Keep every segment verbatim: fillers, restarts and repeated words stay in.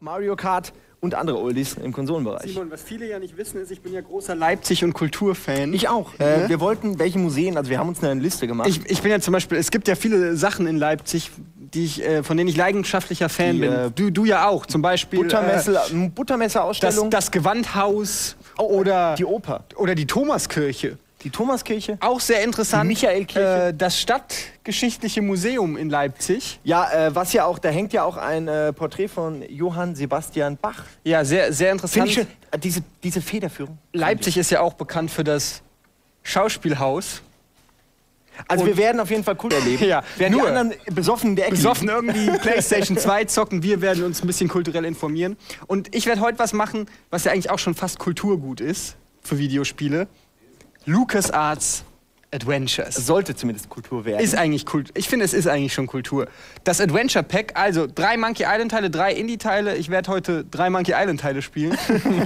Mario Kart und andere Oldies im Konsolenbereich. Simon, was viele ja nicht wissen, ist, ich bin ja großer Leipzig- und Kulturfan. Ich auch. Äh, ja? Wir wollten, welche Museen, also wir haben uns eine Liste gemacht. Ich, ich bin ja zum Beispiel, es gibt ja viele Sachen in Leipzig, die ich, äh, von denen ich leidenschaftlicher Fan die, bin. Äh, du, du ja auch, zum Beispiel. Buttermesser, äh, Buttermesser-Ausstellung. Das, das Gewandhaus oder die Oper. Oder die Thomaskirche. Die Thomaskirche. Auch sehr interessant. Die Michaelkirche. Äh, das Stadtgeschichtliche Museum in Leipzig. Ja, äh, was ja auch, da hängt ja auch ein äh, Porträt von Johann Sebastian Bach. Ja, sehr, sehr interessant. Finde ich schön. Äh, diese, diese Federführung. Leipzig ist ja auch bekannt für das Schauspielhaus. Also und wir werden auf jeden Fall cool erleben. Ja, während die anderen besoffen in der Ecke besoffen irgendwie PlayStation zwei zocken, wir werden uns ein bisschen kulturell informieren. Und ich werde heute was machen, was ja eigentlich auch schon fast Kulturgut ist für Videospiele. LucasArts Adventures. Sollte zumindest Kultur werden. Ist eigentlich Kultur. Ich finde, es ist eigentlich schon Kultur. Das Adventure Pack, also drei Monkey Island Teile, drei Indie-Teile. Ich werde heute drei Monkey Island Teile spielen.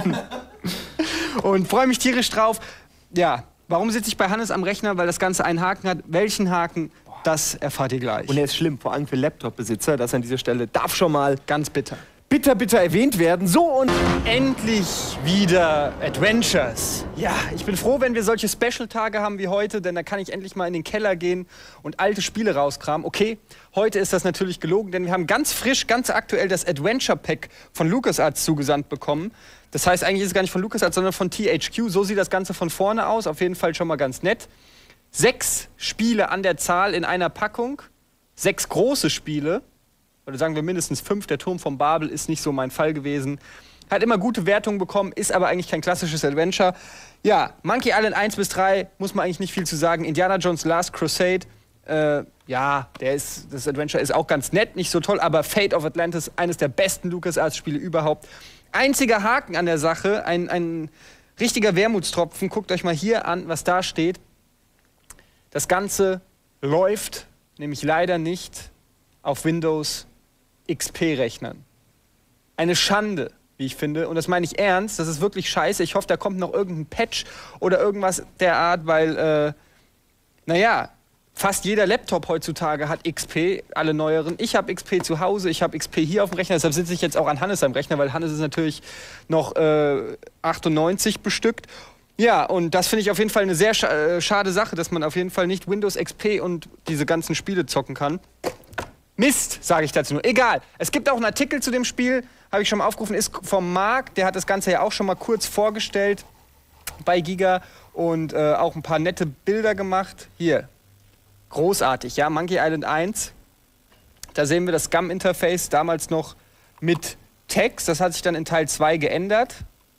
Und freue mich tierisch drauf. Ja, warum sitze ich bei Hannes am Rechner? Weil das Ganze einen Haken hat. Welchen Haken? Das erfahrt ihr gleich. Und er ist schlimm, vor allem für Laptop-Besitzer. Das an dieser Stelle darf schon mal ganz bitter. bitter, bitter erwähnt werden. So, und endlich wieder Adventures. Ja, ich bin froh, wenn wir solche Special-Tage haben wie heute, denn da kann ich endlich mal in den Keller gehen und alte Spiele rauskramen. Okay, heute ist das natürlich gelogen, denn wir haben ganz frisch, ganz aktuell das Adventure Pack von LucasArts zugesandt bekommen. Das heißt, eigentlich ist es gar nicht von LucasArts, sondern von T H Q. So sieht das Ganze von vorne aus. Auf jeden Fall schon mal ganz nett. Sechs Spiele an der Zahl in einer Packung. Sechs große Spiele. Oder sagen wir mindestens fünf, der Turm von Babel ist nicht so mein Fall gewesen. Hat immer gute Wertungen bekommen, ist aber eigentlich kein klassisches Adventure. Ja, Monkey Island eins bis drei, muss man eigentlich nicht viel zu sagen. Indiana Jones Last Crusade, äh, ja, der ist, das Adventure ist auch ganz nett, nicht so toll, aber Fate of Atlantis, eines der besten LucasArts-Spiele überhaupt. Einziger Haken an der Sache, ein, ein richtiger Wermutstropfen, guckt euch mal hier an, was da steht. Das Ganze läuft nämlich leider nicht auf Windows X P-Rechnern. Eine Schande, wie ich finde. Und das meine ich ernst. Das ist wirklich scheiße. Ich hoffe, da kommt noch irgendein Patch oder irgendwas der Art, weil, äh, naja, fast jeder Laptop heutzutage hat X P, alle neueren. Ich habe X P zu Hause, ich habe X P hier auf dem Rechner. Deshalb sitze ich jetzt auch an Hannes am Rechner, weil Hannes ist natürlich noch äh, achtundneunzig bestückt. Ja, und das finde ich auf jeden Fall eine sehr scha äh, schade Sache, dass man auf jeden Fall nicht Windows X P und diese ganzen Spiele zocken kann. Mist, sage ich dazu nur. Egal. Es gibt auch einen Artikel zu dem Spiel, habe ich schon mal aufgerufen, ist vom Marc. Der hat das Ganze ja auch schon mal kurz vorgestellt bei Giga und äh, auch ein paar nette Bilder gemacht. Hier, großartig, ja, Monkey Island eins. Da sehen wir das Scum-Interface, damals noch mit Text. Das hat sich dann in Teil zwei geändert,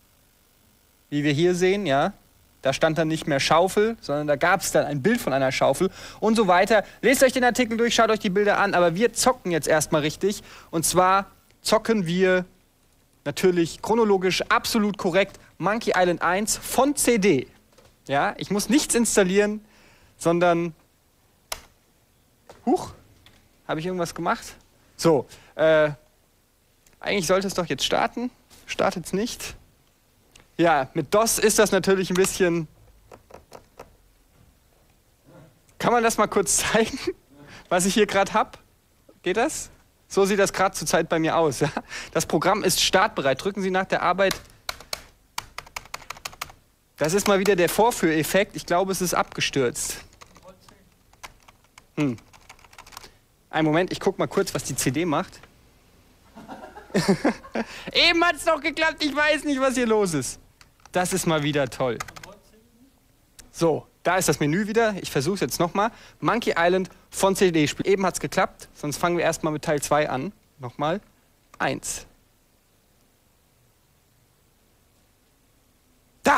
wie wir hier sehen, ja. Da stand dann nicht mehr Schaufel, sondern da gab es dann ein Bild von einer Schaufel und so weiter. Lest euch den Artikel durch, schaut euch die Bilder an, aber wir zocken jetzt erstmal richtig. Und zwar zocken wir natürlich chronologisch absolut korrekt Monkey Island eins von C D. Ja, ich muss nichts installieren, sondern... Huch, habe ich irgendwas gemacht? So, äh, eigentlich sollte es doch jetzt starten. Startet es nicht. Ja, mit DOS ist das natürlich ein bisschen... Kann man das mal kurz zeigen, was ich hier gerade habe? Geht das? So sieht das gerade zurzeit bei mir aus. Ja? Das Programm ist startbereit. Drücken Sie nach der Arbeit... Das ist mal wieder der Vorführeffekt. Ich glaube, es ist abgestürzt. Hm. Einen Moment, ich gucke mal kurz, was die C D macht. Eben hat es doch geklappt, ich weiß nicht, was hier los ist. Das ist mal wieder toll. So, da ist das Menü wieder. Ich versuche es jetzt nochmal. Monkey Island von C D-Spiel. Eben hat es geklappt, sonst fangen wir erstmal mit Teil zwei an. Nochmal. Eins. Da!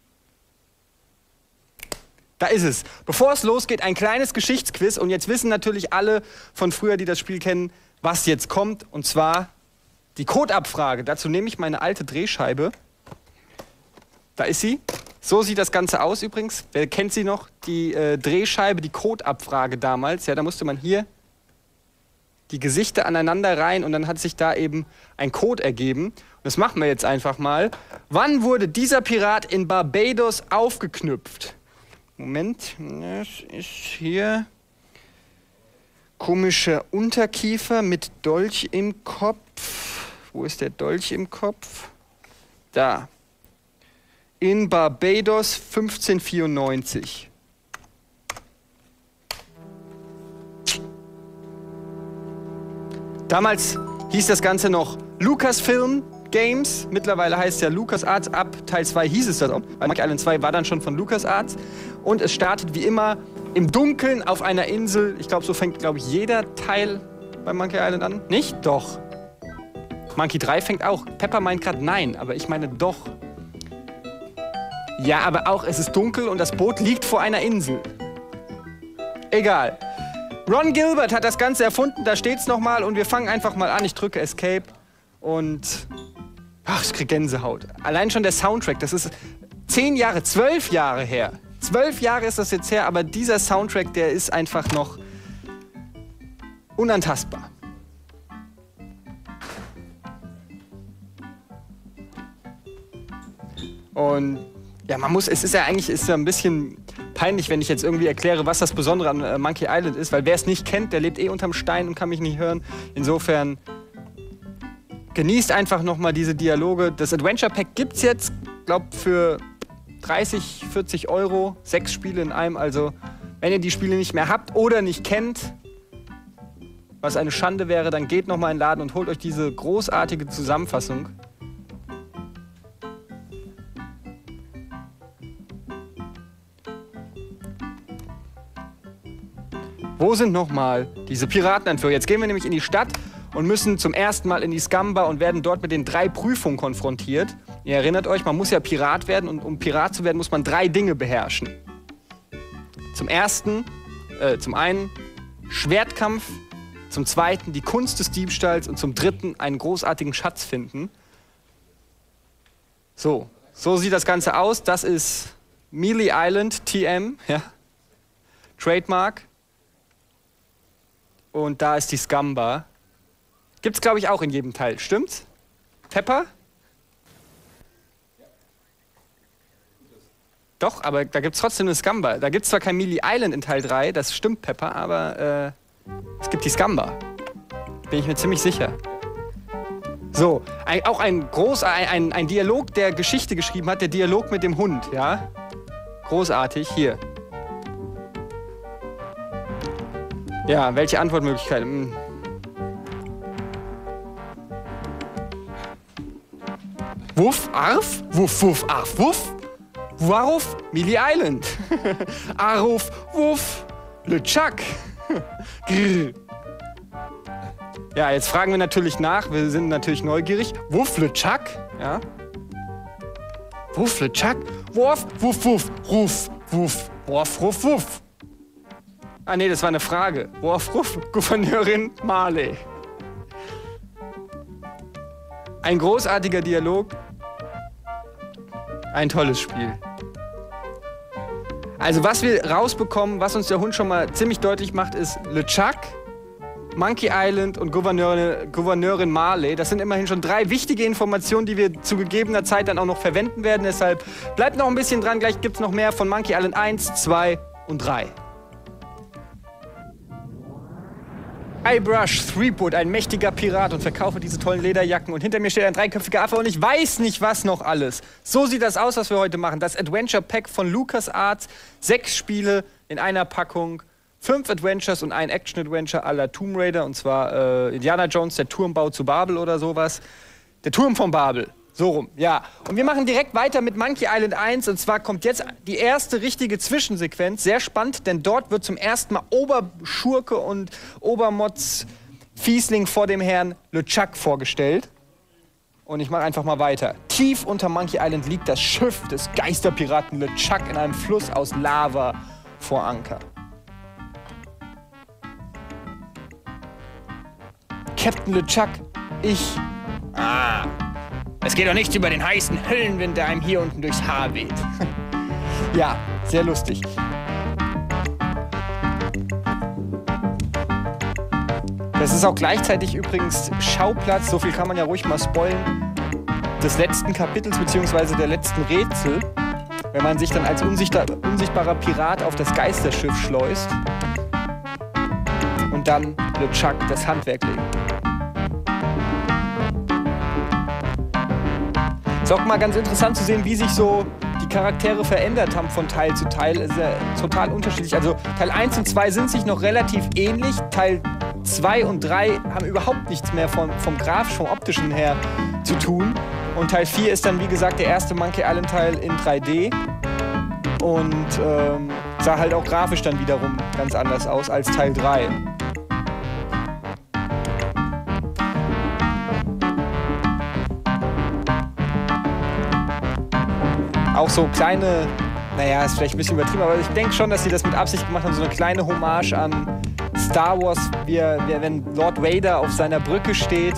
Da ist es. Bevor es losgeht, ein kleines Geschichtsquiz. Und jetzt wissen natürlich alle von früher, die das Spiel kennen, was jetzt kommt. Und zwar die Codeabfrage. Dazu nehme ich meine alte Drehscheibe. Da ist sie. So sieht das Ganze aus übrigens. Wer kennt sie noch? Die äh, Drehscheibe, die Codeabfrage damals. Ja, da musste man hier die Gesichter aneinander rein und dann hat sich da eben ein Code ergeben. Und das machen wir jetzt einfach mal. Wann wurde dieser Pirat in Barbados aufgeknüpft? Moment, das ist hier komischer Unterkiefer mit Dolch im Kopf. Wo ist der Dolch im Kopf? Da. In Barbados fünfzehnhundertvierundneunzig. Damals hieß das Ganze noch Lucasfilm Games. Mittlerweile heißt es ja LucasArts. Ab Teil zwei hieß es das auch. Weil Monkey Island zwei war dann schon von LucasArts. Und es startet wie immer im Dunkeln auf einer Insel. Ich glaube, so fängt, glaube ich, jeder Teil bei Monkey Island an. Nicht? Doch. Monkey drei fängt auch. Pepper meint gerade nein, aber ich meine doch. Ja, aber auch es ist dunkel und das Boot liegt vor einer Insel. Egal. Ron Gilbert hat das Ganze erfunden, da steht's nochmal und wir fangen einfach mal an. Ich drücke Escape und ach, ich krieg Gänsehaut. Allein schon der Soundtrack, das ist zehn Jahre, zwölf Jahre her. Zwölf Jahre ist das jetzt her, aber dieser Soundtrack, der ist einfach noch unantastbar. Und ja, man muss, es ist ja eigentlich ist ja ein bisschen peinlich, wenn ich jetzt irgendwie erkläre, was das Besondere an äh, Monkey Island ist, weil wer es nicht kennt, der lebt eh unterm Stein und kann mich nicht hören. Insofern genießt einfach nochmal diese Dialoge. Das Adventure Pack gibt es jetzt, glaube für dreißig, vierzig Euro, sechs Spiele in einem. Also wenn ihr die Spiele nicht mehr habt oder nicht kennt, was eine Schande wäre, dann geht nochmal in den Laden und holt euch diese großartige Zusammenfassung. Wo sind nochmal diese Piratenanführer? Jetzt gehen wir nämlich in die Stadt und müssen zum ersten Mal in die Scum-Bar und werden dort mit den drei Prüfungen konfrontiert. Ihr erinnert euch, man muss ja Pirat werden und um Pirat zu werden, muss man drei Dinge beherrschen. Zum ersten, äh, zum einen Schwertkampf, zum zweiten die Kunst des Diebstahls und zum dritten einen großartigen Schatz finden. So, so sieht das Ganze aus. Das ist Mealy Island T M, ja. Trademark. Und da ist die Scum-Bar. Gibt's, glaube ich, auch in jedem Teil. Stimmt's? Pepper? Doch, aber da gibt's trotzdem eine Scum-Bar. Da gibt's zwar kein Mealy Island in Teil drei, das stimmt, Pepper, aber äh, es gibt die Scum-Bar. Bin ich mir ziemlich sicher. So, ein, auch ein, groß, ein, ein, ein Dialog, der Geschichte geschrieben hat, der Dialog mit dem Hund, ja? Großartig, hier. Ja, welche Antwortmöglichkeiten? Hm. Wuff, Arf? Wuff, Wuff, Arf, Wuff? Waruf? Mealy Island. Aruf, Wuff, LeChuck. Grrr. Ja, jetzt fragen wir natürlich nach, wir sind natürlich neugierig. Wuff, LeChuck? Ja. Wuff, LeChuck? Wurf, Wuff, Wuff, Ruf, Wuff, Wurf, Ruff, Wuff. Ah nee, das war eine Frage. Worauf ruft Gouverneurin Marley? Ein großartiger Dialog. Ein tolles Spiel. Also was wir rausbekommen, was uns der Hund schon mal ziemlich deutlich macht, ist LeChuck, Monkey Island und Gouverneurin, Gouverneurin Marley. Das sind immerhin schon drei wichtige Informationen, die wir zu gegebener Zeit dann auch noch verwenden werden. Deshalb bleibt noch ein bisschen dran. Gleich gibt es noch mehr von Monkey Island eins, zwei und drei. Guybrush Threepwood, ein mächtiger Pirat und verkaufe diese tollen Lederjacken. Und hinter mir steht ein dreiköpfiger Affe und ich weiß nicht, was noch alles. So sieht das aus, was wir heute machen. Das Adventure Pack von LucasArts. Sechs Spiele in einer Packung. Fünf Adventures und ein Action-Adventure à la Tomb Raider. Und zwar äh, Indiana Jones, der Turmbau zu Babel oder sowas. Der Turm von Babel. So rum, ja. Und wir machen direkt weiter mit Monkey Island eins. Und zwar kommt jetzt die erste richtige Zwischensequenz. Sehr spannend, denn dort wird zum ersten Mal Oberschurke und Obermods Fiesling vor dem Herrn LeChuck vorgestellt. Und ich mache einfach mal weiter. Tief unter Monkey Island liegt das Schiff des Geisterpiraten LeChuck in einem Fluss aus Lava vor Anker. Captain LeChuck, ich... Ah... Es geht doch nichts über den heißen Höllenwind, der einem hier unten durchs Haar weht. Ja, sehr lustig. Das ist auch gleichzeitig übrigens Schauplatz, so viel kann man ja ruhig mal spoilen, des letzten Kapitels bzw. der letzten Rätsel, wenn man sich dann als unsichtbar, unsichtbarer Pirat auf das Geisterschiff schleust und dann LeChuck das Handwerk legt. Ist auch mal ganz interessant zu sehen, wie sich so die Charaktere verändert haben von Teil zu Teil. Ist ja total unterschiedlich. Also Teil eins und zwei sind sich noch relativ ähnlich. Teil zwei und drei haben überhaupt nichts mehr vom, vom grafisch, vom optischen her zu tun. Und Teil vier ist dann, wie gesagt, der erste Monkey Island Teil in drei D. Und ähm, sah halt auch grafisch dann wiederum ganz anders aus als Teil drei. Auch so kleine, naja, ist vielleicht ein bisschen übertrieben, aber ich denke schon, dass sie das mit Absicht gemacht haben, so eine kleine Hommage an Star Wars, wie er, wie er, wenn Lord Vader auf seiner Brücke steht.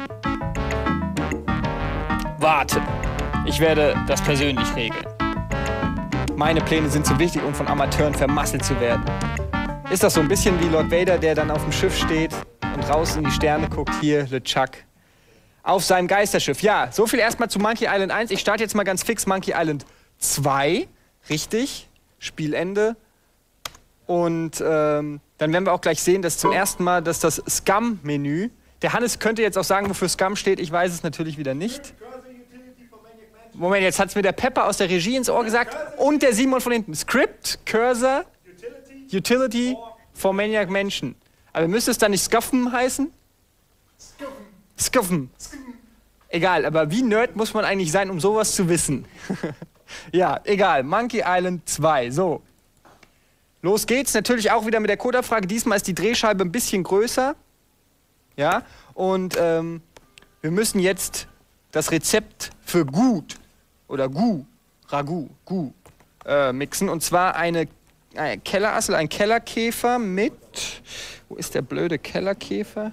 Warte, ich werde das persönlich regeln. Meine Pläne sind zu wichtig, um von Amateuren vermasselt zu werden. Ist das so ein bisschen wie Lord Vader, der dann auf dem Schiff steht und raus in die Sterne guckt, hier, LeChuck. Auf seinem Geisterschiff. Ja, so viel erstmal zu Monkey Island eins. Ich starte jetzt mal ganz fix Monkey Island zwei. Richtig. Spielende. Und ähm, dann werden wir auch gleich sehen, dass zum ersten Mal, dass das Scum-Menü, der Hannes könnte jetzt auch sagen, wofür Scum steht. Ich weiß es natürlich wieder nicht. Moment, jetzt hat es mir der Pepper aus der Regie ins Ohr gesagt und der Simon von hinten. Script, Cursor, Utility, Utility for Maniac Mansion. Aber müsste es dann nicht Scuffen heißen? Scuffen. Egal, aber wie Nerd muss man eigentlich sein, um sowas zu wissen? Ja, egal. Monkey Island zwei. So. Los geht's. Natürlich auch wieder mit der Codeabfrage. Diesmal ist die Drehscheibe ein bisschen größer. Ja. Und ähm, wir müssen jetzt das Rezept für Gut oder Gu, Ragu, Gu, äh, mixen. Und zwar eine, eine Kellerassel, ein Kellerkäfer mit. Wo ist der blöde Kellerkäfer?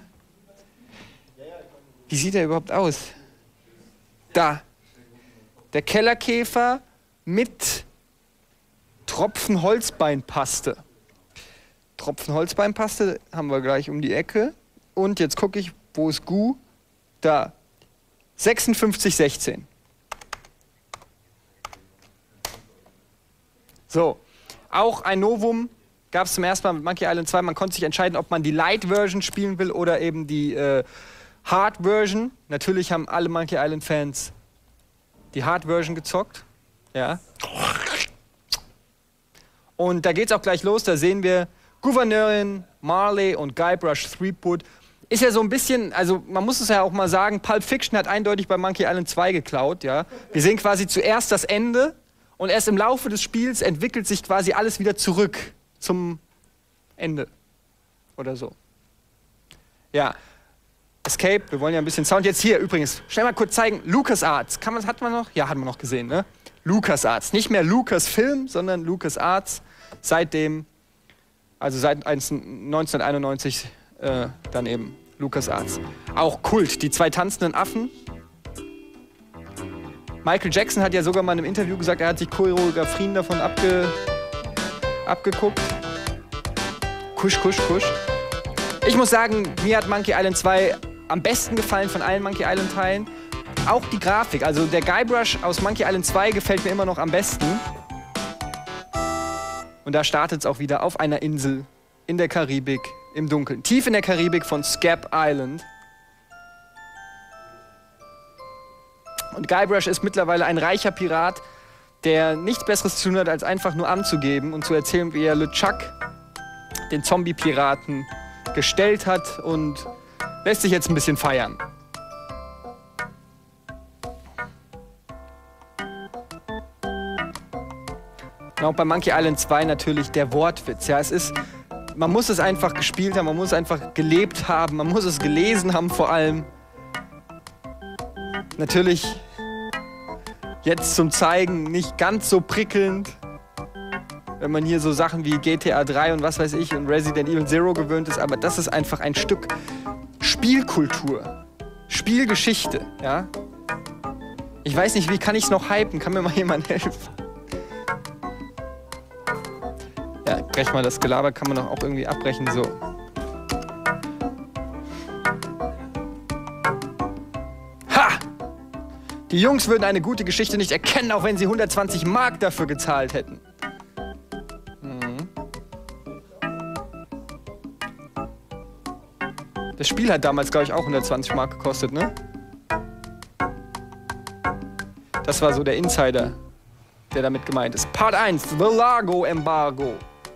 Wie sieht er überhaupt aus? Da. Der Kellerkäfer mit Tropfen Holzbeinpaste. Tropfen Holzbeinpaste haben wir gleich um die Ecke. Und jetzt gucke ich, wo ist Gu? Da. sechsundfünfzig sechzehn. So. Auch ein Novum gab es zum ersten Mal mit Monkey Island zwei. Man konnte sich entscheiden, ob man die Light-Version spielen will oder eben die äh, Hard-Version. Natürlich haben alle Monkey Island-Fans die Hard-Version gezockt. Ja. Und da geht's auch gleich los. Da sehen wir Gouverneurin Marley und Guybrush Threepwood. Ist ja so ein bisschen, also man muss es ja auch mal sagen, Pulp Fiction hat eindeutig bei Monkey Island zwei geklaut. Ja. Wir sehen quasi zuerst das Ende und erst im Laufe des Spiels entwickelt sich quasi alles wieder zurück zum Ende. Oder so. Ja. Escape, wir wollen ja ein bisschen Sound. Jetzt hier übrigens, schnell mal kurz zeigen, LucasArts. Kann man, hat man noch? Ja, hat man noch gesehen, ne? LucasArts. Nicht mehr Lucasfilm, sondern LucasArts. Seitdem, also seit neunzehnhunderteinundneunzig, äh, dann eben LucasArts. Auch Kult, die zwei tanzenden Affen. Michael Jackson hat ja sogar mal in einem Interview gesagt, er hat sich Choreografien davon abge, abgeguckt. Kusch, kusch, kusch. Ich muss sagen, mir hat Monkey Island zwei am besten gefallen von allen Monkey Island Teilen. Auch die Grafik, also der Guybrush aus Monkey Island zwei gefällt mir immer noch am besten. Und da startet es auch wieder auf einer Insel in der Karibik, im Dunkeln. Tief in der Karibik von Scap Island. Und Guybrush ist mittlerweile ein reicher Pirat, der nichts Besseres zu tun hat, als einfach nur anzugeben und zu erzählen, wie er LeChuck, den Zombie-Piraten, gestellt hat und lässt sich jetzt ein bisschen feiern. Und auch bei Monkey Island zwei natürlich der Wortwitz. Ja, es ist, man muss es einfach gespielt haben, man muss es einfach gelebt haben, man muss es gelesen haben vor allem. Natürlich jetzt zum Zeigen nicht ganz so prickelnd, wenn man hier so Sachen wie G T A drei und was weiß ich und Resident Evil Zero gewöhnt ist, aber das ist einfach ein Stück Spielkultur, Spielgeschichte, ja. Ich weiß nicht, wie kann ich es noch hypen? Kann mir mal jemand helfen? Ja, brech mal das Gelaber, kann man doch auch irgendwie abbrechen, so. Ha! Die Jungs würden eine gute Geschichte nicht erkennen, auch wenn sie hundertzwanzig Mark dafür gezahlt hätten. Das Spiel hat damals, glaube ich, auch hundertzwanzig Mark gekostet, ne? Das war so der Insider, der damit gemeint ist. Part eins, The Largo Embargo.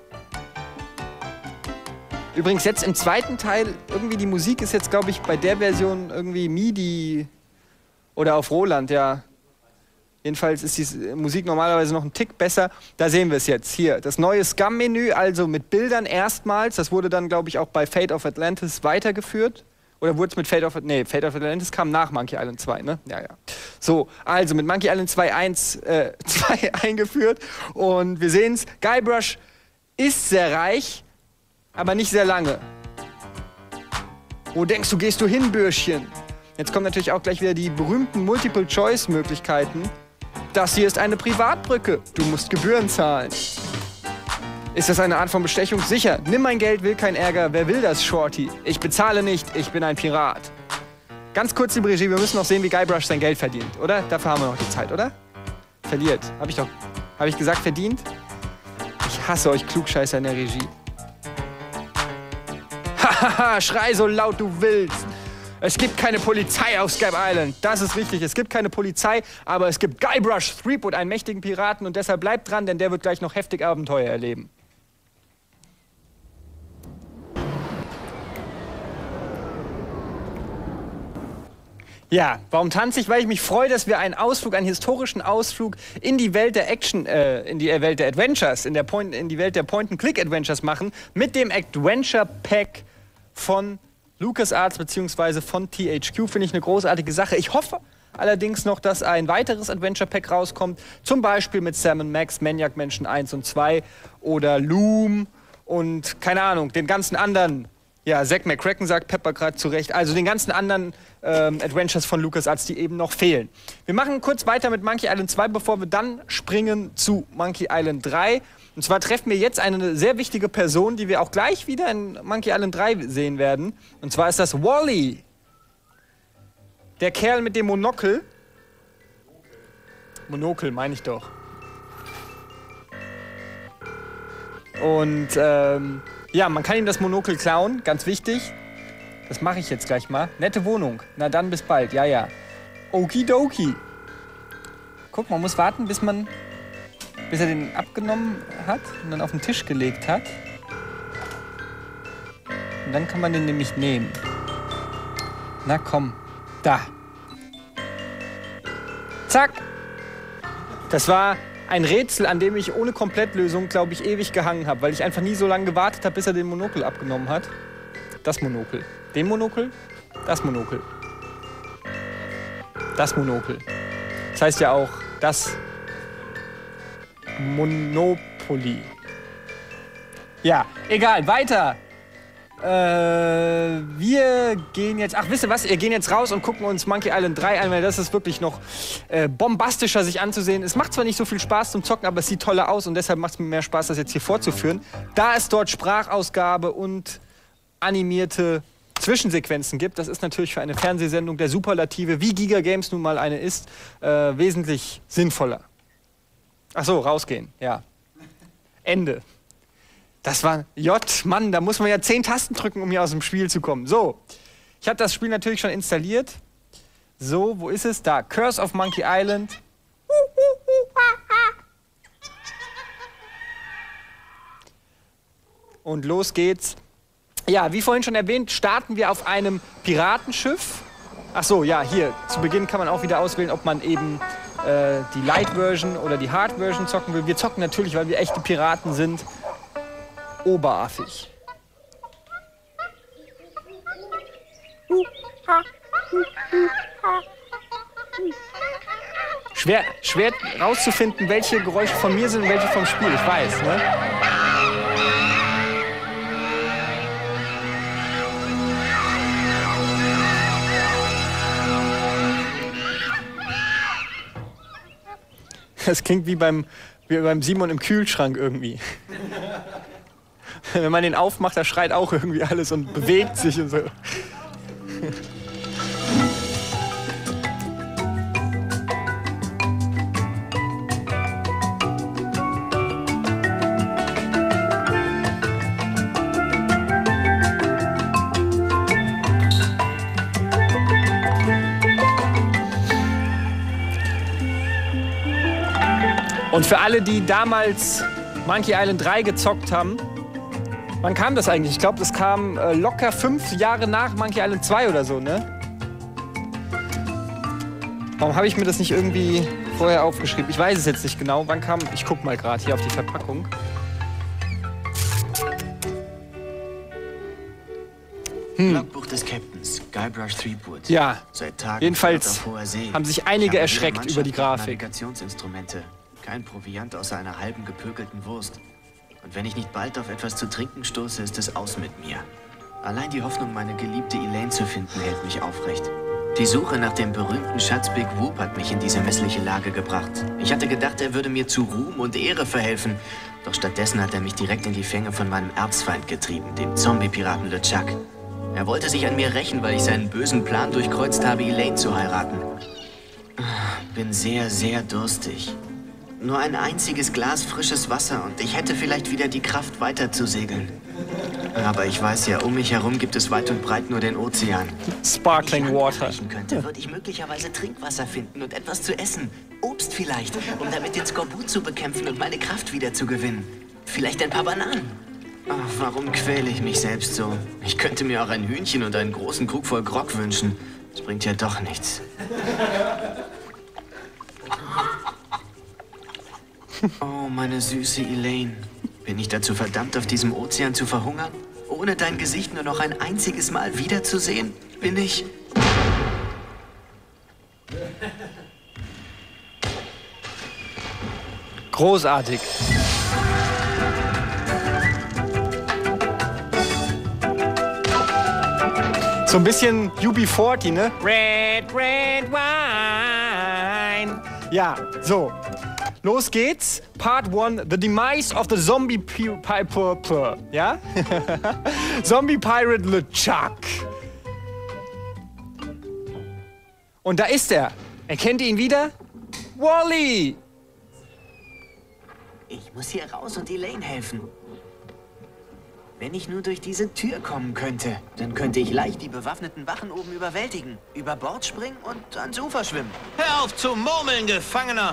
Übrigens jetzt im zweiten Teil, irgendwie die Musik ist jetzt, glaube ich, bei der Version irgendwie MIDI oder auf Roland, ja. Jedenfalls ist die Musik normalerweise noch ein Tick besser. Da sehen wir es jetzt. Hier, das neue Scum-Menü, also mit Bildern erstmals. Das wurde dann, glaube ich, auch bei Fate of Atlantis weitergeführt. Oder wurde es mit Fate of... Nee, Fate of Atlantis kam nach Monkey Island zwei, ne? Ja, ja. So, also mit Monkey Island zwei Punkt eins, äh, zwei eingeführt. Und wir sehen es, Guybrush ist sehr reich, aber nicht sehr lange. Wo denkst du, gehst du hin, Bürschchen? Jetzt kommen natürlich auch gleich wieder die berühmten Multiple-Choice-Möglichkeiten. Das hier ist eine Privatbrücke. Du musst Gebühren zahlen. Ist das eine Art von Bestechung? Sicher. Nimm mein Geld, will kein Ärger. Wer will das, Shorty? Ich bezahle nicht, ich bin ein Pirat. Ganz kurz, liebe Regie, wir müssen noch sehen, wie Guybrush sein Geld verdient, oder? Dafür haben wir noch die Zeit, oder? Verliert. Habe ich doch... Habe ich gesagt, verdient? Ich hasse euch Klugscheißer in der Regie. Hahaha, schrei so laut du willst. Es gibt keine Polizei auf Skype Island. Das ist richtig, es gibt keine Polizei, aber es gibt Guybrush Threepwood, einen mächtigen Piraten, und deshalb bleibt dran, denn der wird gleich noch heftig Abenteuer erleben. Ja, warum tanze ich? Weil ich mich freue, dass wir einen Ausflug, einen historischen Ausflug in die Welt der Action, äh, in die Welt der Adventures, in, der Point, in die Welt der Point-and-Click-Adventures machen, mit dem Adventure Pack von LucasArts bzw. von T H Q. Finde ich eine großartige Sache. Ich hoffe allerdings noch, dass ein weiteres Adventure Pack rauskommt, zum Beispiel mit Sam and Max, Maniac Mansion eins und zwei oder Loom und, keine Ahnung, den ganzen anderen, ja, Zack McCracken sagt Pepper gerade zu Recht, also den ganzen anderen ähm, Adventures von LucasArts, die eben noch fehlen. Wir machen kurz weiter mit Monkey Island zwei, bevor wir dann springen zu Monkey Island drei. Und zwar treffen wir jetzt eine sehr wichtige Person, die wir auch gleich wieder in Monkey Island drei sehen werden. Und zwar ist das Wally. Der Kerl mit dem Monokel. Monokel, meine ich doch. Und ähm, ja, man kann ihm das Monokel klauen, ganz wichtig. Das mache ich jetzt gleich mal. Nette Wohnung. Na dann, bis bald. Ja, ja. Okidoki. Guck, man muss warten, bis man... bis er den abgenommen hat und dann auf den Tisch gelegt hat. Und dann kann man den nämlich nehmen. Na komm, da. Zack. Das war ein Rätsel, an dem ich ohne Komplettlösung, glaube ich, ewig gehangen habe, weil ich einfach nie so lange gewartet habe, bis er den Monokel abgenommen hat. Das Monokel. Den Monokel, das Monokel. Das Monokel. Das heißt ja auch, das Monopoly. Ja, egal, weiter. Äh, wir gehen jetzt... Ach, wisst ihr was? Wir gehen jetzt raus und gucken uns Monkey Island drei an, weil das ist wirklich noch äh, bombastischer sich anzusehen. Es macht zwar nicht so viel Spaß zum Zocken, aber es sieht toller aus und deshalb macht es mir mehr Spaß, das jetzt hier vorzuführen. Da es dort Sprachausgabe und animierte Zwischensequenzen gibt, das ist natürlich für eine Fernsehsendung der Superlative, wie Giga Games nun mal eine ist, äh, wesentlich sinnvoller. Ach so, rausgehen, ja. Ende. Das war J, Mann, da muss man ja zehn Tasten drücken, um hier aus dem Spiel zu kommen. So, ich habe das Spiel natürlich schon installiert. So, wo ist es? Da, Curse of Monkey Island. Und los geht's. Ja, wie vorhin schon erwähnt, starten wir auf einem Piratenschiff. Ach so, ja, hier, zu Beginn kann man auch wieder auswählen, ob man eben äh, die Light-Version oder die Hard-Version zocken will. Wir zocken natürlich, weil wir echte Piraten sind, oberaffig. Schwer, schwer rauszufinden, welche Geräusche von mir sind und welche vom Spiel, ich weiß, ne? Das klingt wie beim, wie beim Simon im Kühlschrank irgendwie. Wenn man den aufmacht, da schreit auch irgendwie alles und bewegt sich und so. Und für alle, die damals Monkey Island drei gezockt haben, wann kam das eigentlich? Ich glaube, das kam äh, locker fünf Jahre nach Monkey Island zwei oder so, ne? Warum habe ich mir das nicht irgendwie vorher aufgeschrieben? Ich weiß es jetzt nicht genau. Wann kam... Ich guck mal gerade hier auf die Verpackung. Hm. Logbuch des Captains, Guybrush Threepwood. Ja, Seit Tagen jedenfalls auf hoher See. haben sich einige Ich habe erschreckt jede über die Mannschaft und Grafik. Navigationsinstrumente. Kein Proviant außer einer halben gepökelten Wurst. Und wenn ich nicht bald auf etwas zu trinken stoße, ist es aus mit mir. Allein die Hoffnung, meine geliebte Elaine zu finden, hält mich aufrecht. Die Suche nach dem berühmten Schatz Big Whoop hat mich in diese missliche Lage gebracht. Ich hatte gedacht, er würde mir zu Ruhm und Ehre verhelfen. Doch stattdessen hat er mich direkt in die Fänge von meinem Erzfeind getrieben, dem Zombie-Piraten LeChuck. Er wollte sich an mir rächen, weil ich seinen bösen Plan durchkreuzt habe, Elaine zu heiraten. Bin sehr, sehr durstig. Nur ein einziges Glas frisches Wasser und ich hätte vielleicht wieder die Kraft, weiter zu segeln. Aber ich weiß ja, um mich herum gibt es weit und breit nur den Ozean. Sparkling Water. Könnte, würde ich möglicherweise Trinkwasser finden und etwas zu essen. Obst vielleicht, um damit den Skorbut zu bekämpfen und meine Kraft wieder zu gewinnen. Vielleicht ein paar Bananen. Ach, warum quäle ich mich selbst so? Ich könnte mir auch ein Hühnchen und einen großen Krug voll Grog wünschen. Das bringt ja doch nichts. Oh, meine süße Elaine. Bin ich dazu verdammt, auf diesem Ozean zu verhungern? Ohne dein Gesicht nur noch ein einziges Mal wiederzusehen? Bin ich... Großartig. So ein bisschen U B vierzig, ne? Red, red wine. Ja, so. Los geht's. Part one, The Demise of the Zombie Pirate. Ja? Zombie Pirate LeChuck. Und da ist er. Erkennt ihr ihn wieder? Wally! Ich muss hier raus und Elaine helfen. Wenn ich nur durch diese Tür kommen könnte, dann könnte ich leicht die bewaffneten Wachen oben überwältigen, über Bord springen und ans Ufer schwimmen. Hör auf zu murmeln, Gefangener!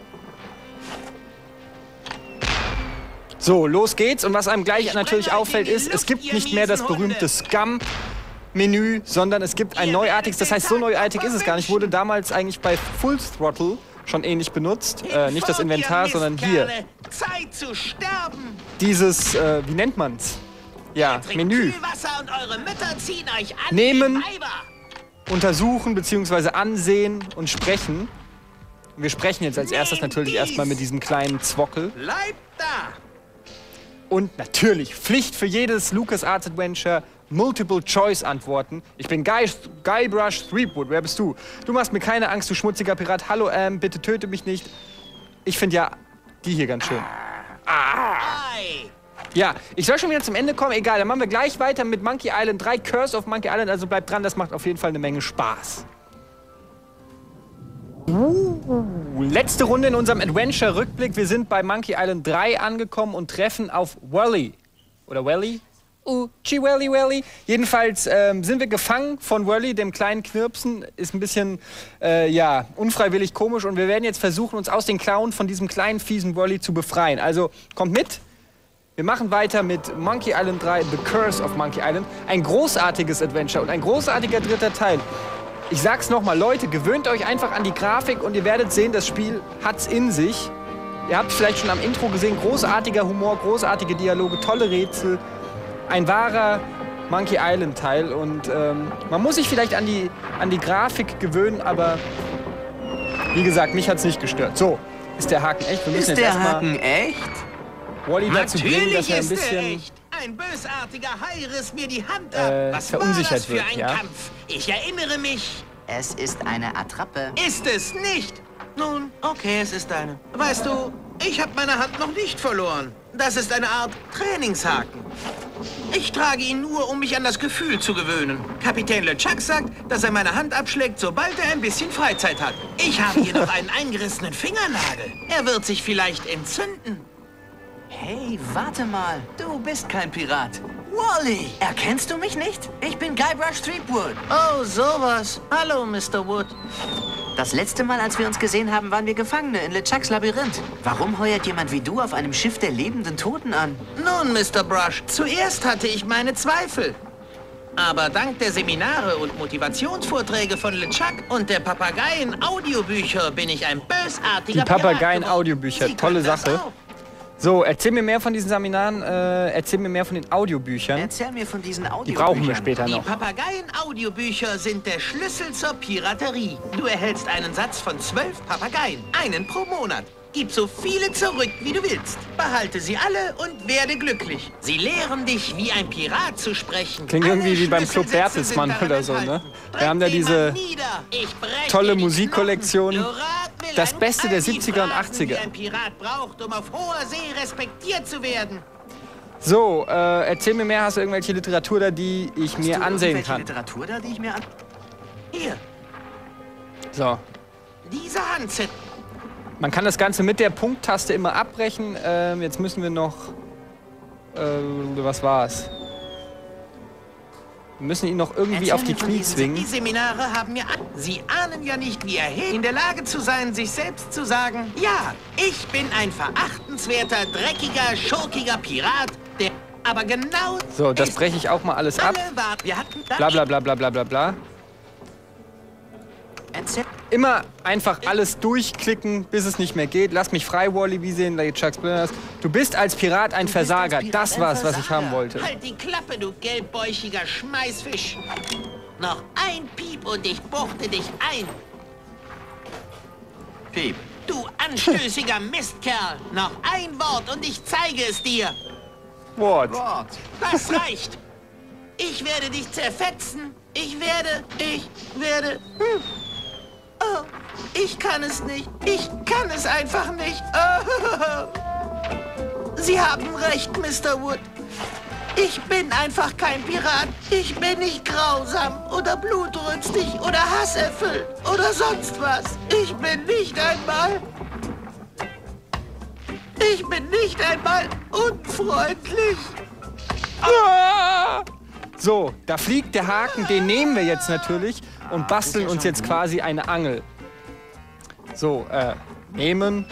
So, los geht's. Und was einem gleich natürlich auffällt, ist, es gibt nicht mehr das berühmte Scum-Menü, sondern es gibt ein neuartiges, das heißt, so neuartig ist es gar nicht, wurde damals eigentlich bei Full Throttle schon ähnlich benutzt. Äh, nicht das Inventar, sondern hier. Zeit zu sterben! Dieses, äh, wie nennt man's? Ja, Menü. Und eure Mütter ziehen euch an. Nehmen, untersuchen bzw. ansehen und sprechen. Wir sprechen jetzt als erstes natürlich erstmal mit diesem kleinen Zwockel. Bleibt da! Und natürlich, Pflicht für jedes LucasArts Adventure, Multiple-Choice-Antworten. Ich bin Guy, Guybrush Threepwood. Wer bist du? Du machst mir keine Angst, du schmutziger Pirat. Hallo, ähm, bitte töte mich nicht. Ich finde ja die hier ganz schön. Ah. Ja, ich soll schon wieder zum Ende kommen. Egal, dann machen wir gleich weiter mit Monkey Island drei, Curse of Monkey Island. Also bleibt dran, das macht auf jeden Fall eine Menge Spaß. Uh, letzte Runde in unserem Adventure-Rückblick. Wir sind bei Monkey Island drei angekommen und treffen auf Wally. Oder Wally? Uh, Chi-Wally, Wally. Jedenfalls ähm, sind wir gefangen von Wally, dem kleinen Knirpsen. Ist ein bisschen, äh, ja, unfreiwillig komisch. Und wir werden jetzt versuchen, uns aus den Klauen von diesem kleinen, fiesen Wally zu befreien. Also, kommt mit. Wir machen weiter mit Monkey Island drei, The Curse of Monkey Island. Ein großartiges Adventure und ein großartiger dritter Teil. Ich sag's nochmal, Leute, gewöhnt euch einfach an die Grafik und ihr werdet sehen, das Spiel hat's in sich. Ihr habt vielleicht schon am Intro gesehen, großartiger Humor, großartige Dialoge, tolle Rätsel. Ein wahrer Monkey Island Teil und ähm, man muss sich vielleicht an die, an die Grafik gewöhnen, aber wie gesagt, mich hat's nicht gestört. So, ist der Haken echt? Wir müssen ist jetzt der Haken echt? Wally dazu bringen, dass er ein bisschen... echt. Ein bösartiger Hai riss mir die Hand ab. Äh, Was verunsichert war das für wird, ein ja? Kampf? Ich erinnere mich. Es ist eine Attrappe. Ist es nicht? Nun, okay, es ist eine. Weißt du, ich habe meine Hand noch nicht verloren. Das ist eine Art Trainingshaken. Ich trage ihn nur, um mich an das Gefühl zu gewöhnen. Kapitän LeChuck sagt, dass er meine Hand abschlägt, sobald er ein bisschen Freizeit hat. Ich habe jedoch einen eingerissenen Fingernagel. Er wird sich vielleicht entzünden. Hey, warte mal. Du bist kein Pirat. Wally! Erkennst du mich nicht? Ich bin Guybrush Threepwood. Oh, sowas. Hallo, Mister Wood. Das letzte Mal, als wir uns gesehen haben, waren wir Gefangene in LeChucks Labyrinth. Warum heuert jemand wie du auf einem Schiff der lebenden Toten an? Nun, Mister Brush, zuerst hatte ich meine Zweifel. Aber dank der Seminare und Motivationsvorträge von LeChuck und der Papageien-Audiobücher bin ich ein bösartiger Die Papageien-Audiobücher, tolle Sache. So, erzähl mir mehr von diesen Seminaren, äh, erzähl mir mehr von den Audiobüchern. Erzähl mir von diesen Audiobüchern. Die brauchen wir später noch. Die Papageien-Audiobücher sind der Schlüssel zur Piraterie. Du erhältst einen Satz von zwölf Papageien, einen pro Monat. Gib so viele zurück, wie du willst. Behalte sie alle und werde glücklich. Sie lehren dich, wie ein Pirat zu sprechen. Klingt irgendwie wie beim Club Bertelsmann oder so, ne? Wir haben da diese tolle Musikkollektion. Das Beste der siebziger und achtziger. Ein Pirat braucht, um auf hoher See respektiert zu werden. So, äh, erzähl mir mehr. Hast du irgendwelche Literatur da, die ich mir ansehen kann? Literatur da, die ich mir an... Hier. So. Diese Handzettel. Man kann das Ganze mit der Punkttaste immer abbrechen. Ähm, jetzt müssen wir noch... Äh, was war's? Wir müssen ihn noch irgendwie Erzähl auf die Knie zwingen. Die Seminare haben mir... An Sie ahnen ja nicht, wie erhebend in der Lage zu sein, sich selbst zu sagen, ja, ich bin ein verachtenswerter, dreckiger, schurkiger Pirat, der aber genau... So, das breche ich auch mal alles ab. Wir hatten Bla bla bla bla bla bla bla. Immer einfach alles durchklicken, bis es nicht mehr geht. Lass mich frei, Wally, wie sehen LeChuck Splinters. Du bist als Pirat ein Versager. Das war's, was ich haben wollte. Halt die Klappe, du gelbbäuchiger Schmeißfisch. Noch ein Piep und ich buchte dich ein. Piep. Du anstößiger Mistkerl. Noch ein Wort und ich zeige es dir. Wort. Wort. Das reicht. Ich werde dich zerfetzen. Ich werde, ich werde... Hm. Oh, ich kann es nicht. Ich kann es einfach nicht. Oh. Sie haben recht, Mister Wood. Ich bin einfach kein Pirat. Ich bin nicht grausam oder blutrünstig oder hasserfüllt oder sonst was. Ich bin nicht einmal... Ich bin nicht einmal unfreundlich. Ah! So, da fliegt der Haken, den nehmen wir jetzt natürlich und basteln uns jetzt quasi eine Angel. So, äh, nehmen.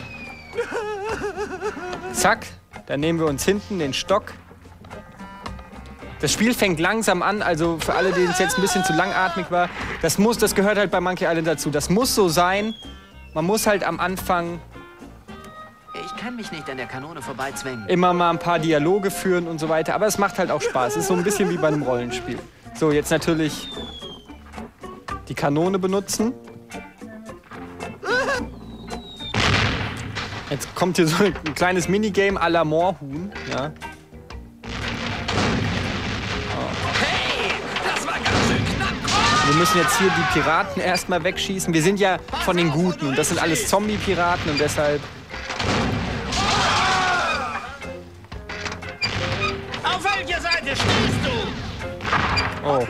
Zack, dann nehmen wir uns hinten den Stock. Das Spiel fängt langsam an, also für alle, denen es jetzt ein bisschen zu langatmig war, das muss, das gehört halt bei Monkey Island dazu. Das muss so sein. Man muss halt am Anfang Ich kann mich nicht an der Kanone vorbeizwängen. immer mal ein paar Dialoge führen und so weiter. Aber es macht halt auch Spaß. Es ist so ein bisschen wie bei einem Rollenspiel. So, jetzt natürlich die Kanone benutzen. Jetzt kommt hier so ein kleines Minigame à la Moorhuhn. Ja. Wir müssen jetzt hier die Piraten erstmal wegschießen. Wir sind ja von den Guten und das sind alles Zombie-Piraten und deshalb... Auf welcher Seite stehst du? Oh.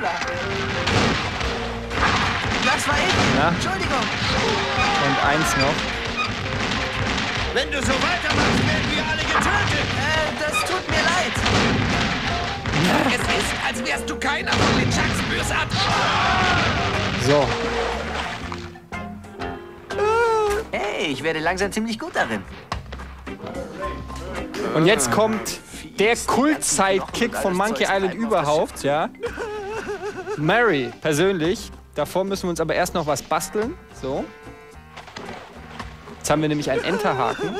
Das war ich. Ja. Entschuldigung. Und eins noch. Wenn du so weitermachst, werden wir alle getötet. Äh, das tut mir leid. Es ist, als wärst du keiner von LeChucks Bösart. So. Hey, ich werde langsam ziemlich gut darin. Und jetzt kommt der Kult-Sidekick von Monkey Island überhaupt, ja. Mary, persönlich. Davor müssen wir uns aber erst noch was basteln. So. Jetzt haben wir nämlich einen Enterhaken.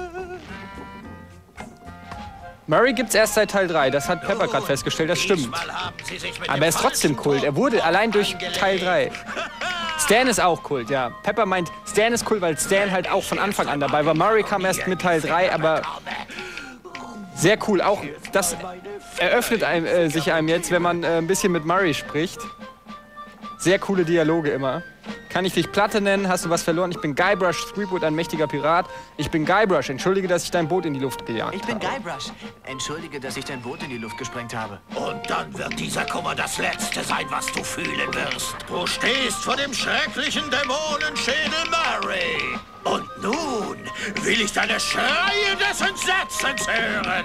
Murray gibt's erst seit Teil drei, das hat Pepper gerade festgestellt, das stimmt. Aber er ist trotzdem Kult, er wurde allein durch Teil drei. Stan ist auch Kult, ja. Pepper meint, Stan ist Kult, weil Stan halt auch von Anfang an dabei war. Murray kam erst mit Teil drei, aber sehr cool. Auch das eröffnet einem, äh, sich einem jetzt, wenn man äh, ein bisschen mit Murray spricht. Sehr coole Dialoge immer. Kann ich dich Platte nennen? Hast du was verloren? Ich bin Guybrush Threepwood, ein mächtiger Pirat. Ich bin Guybrush. Entschuldige, dass ich dein Boot in die Luft gejagt habe. Ich bin Guybrush. Entschuldige, dass ich dein Boot in die Luft gesprengt habe. Und dann wird dieser Kummer das Letzte sein, was du fühlen wirst. Du stehst vor dem schrecklichen Dämonenschädel Murray. Und nun will ich deine Schreie des Entsetzens hören.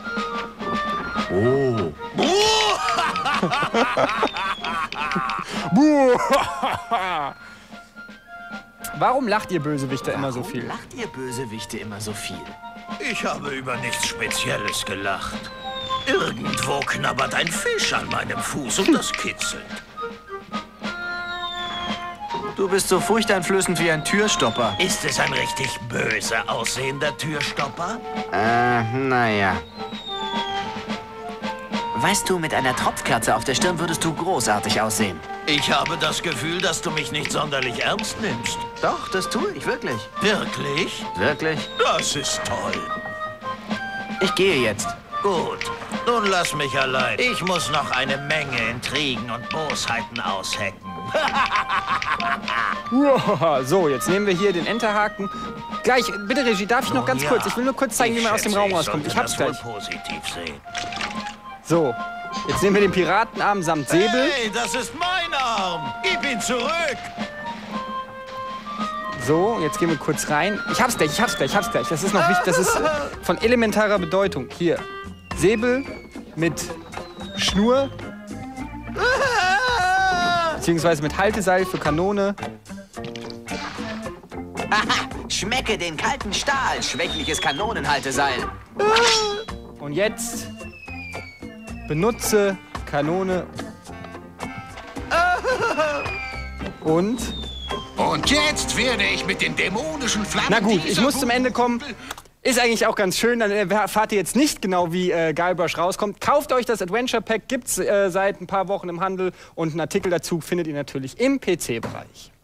Oh. Warum lacht ihr Bösewichter immer so viel? Lacht ihr Bösewichte immer so viel? Ich habe über nichts Spezielles gelacht. Irgendwo knabbert ein Fisch an meinem Fuß und das kitzelt. Du bist so furchteinflößend wie ein Türstopper. Ist es ein richtig böse aussehender Türstopper? Äh, naja. Weißt du, mit einer Tropfkerze auf der Stirn würdest du großartig aussehen. Ich habe das Gefühl, dass du mich nicht sonderlich ernst nimmst. Doch, das tue ich wirklich. Wirklich? Wirklich? Das ist toll. Ich gehe jetzt. Gut, nun lass mich allein. Ich muss noch eine Menge Intrigen und Bosheiten aushecken. So, jetzt nehmen wir hier den Enterhaken. Gleich, bitte Regie, darf ich noch ganz Ja, kurz? Ich will nur kurz zeigen, wie man aus dem schätze, Raum ich rauskommt. Ich sollte hab's das wohl gleich. positiv sehen. So, jetzt nehmen wir den Piratenarm samt Säbel. Hey, das ist mein Arm. Gib ihn zurück. So, jetzt gehen wir kurz rein. Ich hab's gleich, ich hab's gleich, ich hab's gleich. Das ist noch wichtig, das ist von elementarer Bedeutung. Hier, Säbel mit Schnur. Beziehungsweise mit Halteseil für Kanone. Aha, schmecke den kalten Stahl, schwächliches Kanonenhalteseil. Und jetzt benutze Kanone. Und? Und jetzt werde ich mit den dämonischen Flammen. Na gut, ich dieser muss zum Ende kommen. Ist eigentlich auch ganz schön, dann erfahrt ihr jetzt nicht genau, wie äh, Guybrush rauskommt. Kauft euch das Adventure Pack, gibt's äh, seit ein paar Wochen im Handel und einen Artikel dazu findet ihr natürlich im P C-Bereich.